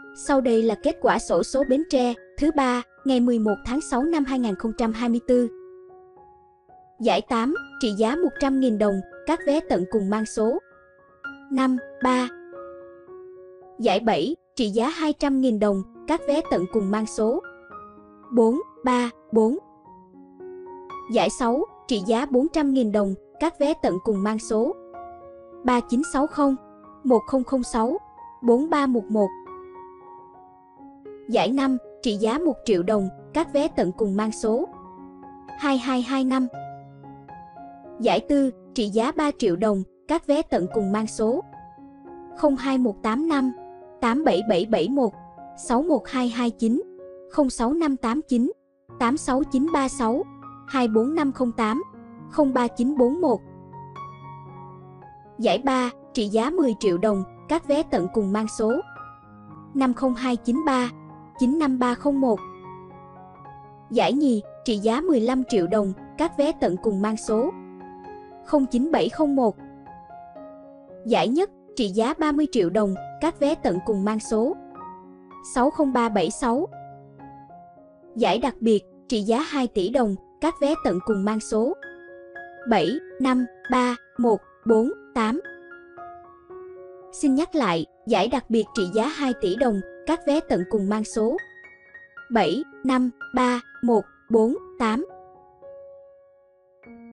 Sau đây là kết quả xổ số Bến Tre thứ 3, ngày 11 tháng 6 năm 2024. Giải 8, trị giá 100.000 đồng, các vé tận cùng mang số 5, 3. Giải 7, trị giá 200.000 đồng, các vé tận cùng mang số 4, 3, 4. Giải 6, trị giá 400.000 đồng, các vé tận cùng mang số 3960, 1006, 4311. Giải 5, trị giá 1 triệu đồng, các vé tận cùng mang số 2225. Giải 4, trị giá 3 triệu đồng, các vé tận cùng mang số 02185, 87771, 61229, 06589, 86936, 24508, 03941. Giải 3, trị giá 10 triệu đồng, các vé tận cùng mang số 50293, 95301. Giải nhì, trị giá 15 triệu đồng, các vé tận cùng mang số 09701. Giải nhất, trị giá 30 triệu đồng, các vé tận cùng mang số 60376. Giải đặc biệt, trị giá 2 tỷ đồng, các vé tận cùng mang số 753148. Xin nhắc lại, giải đặc biệt trị giá 2 tỷ đồng, các vé tận cùng mang số 753148.